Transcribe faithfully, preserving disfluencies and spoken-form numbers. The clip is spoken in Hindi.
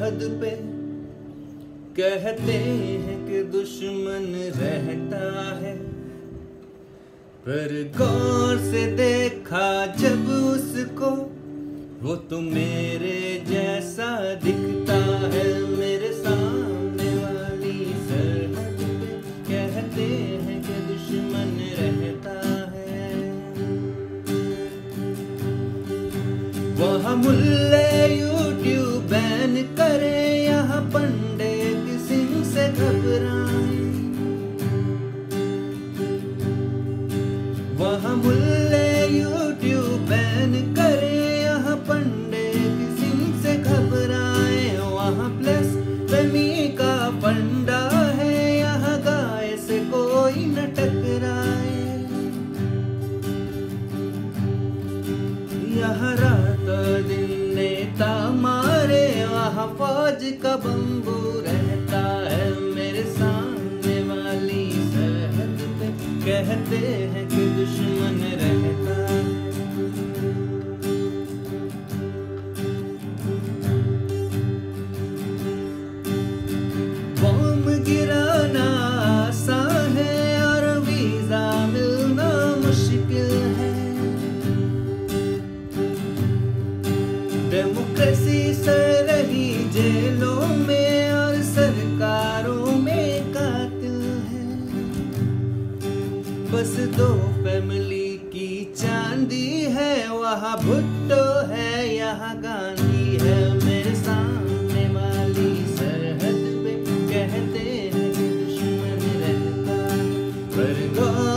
सरहद पे कहते हैं कि दुश्मन रहता है, पर गौर से देखा जब उसको वो तो मेरे जैसा दिखता है। मेरे सामने वाली सरहद पे कहते हैं कि दुश्मन रहता है। वहाँ मुल्ले यूट्यूब बैन करे, यहाँ पंडे किसी से घबराए। वहाँ मुल्ले यूट्यूब बैन करे, यहाँ पंडे किसी से घबराए। वहाँ प्लस प्रेमी का फंडा है, यहाँ गाय से कोई न टकराए। यहाँ रात दिन नेता मारे, वहाँ फौज का बम्बू रहता है। मेरे सामने वाली सरहद पे कहते हैं कि दुश्मन रहता है। बम गिराना आसान है और वीजा मिलना मुश्किल है। डेमोक्रेसी सड़ रही जेलों में और सरकारों में कातिल है। बस दो फैमिली की चांदी है, वहाँ भुट्टो है, यहाँ गांधी है। मेरे सामने वाली सरहद पे कहते हैं कि दुश्मन रहता है, पर